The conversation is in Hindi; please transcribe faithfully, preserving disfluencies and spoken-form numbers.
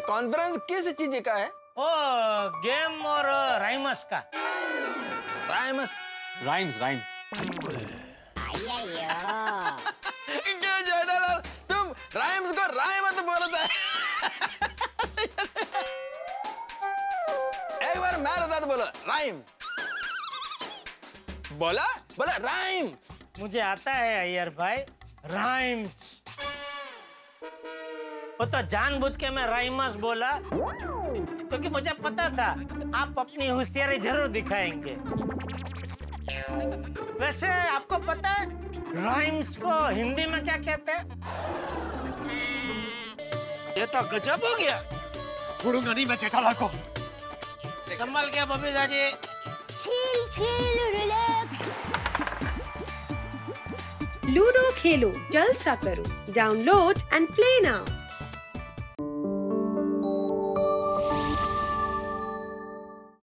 कॉन्फ्रेंस किस चीज का है? ओ गेम और राइमस का। राइमस? Rhymes rhymes. क्यों जेठालाल तुम राइम्स को राइमत बोलता है? एक बार मेरे साथ बोलो राइम्स। बोला बोला राइम्स। मुझे आता है अय्यर भाई राइम्स। वो तो जानबूझ के मैं राइमस बोला क्योंकि मुझे पता था आप अपनी होशियारी जरूर दिखाएंगे। वैसे आपको पता है राइम्स को हिंदी में क्या कहते हैं? ये तो गजब हो गया। छोड़ूंगा नहीं मैं जेठालाल को। संभल के बबी दादी। chill chill relax लूडो खेलो जलसा करो डाउनलोड एंड प्ले नाउ।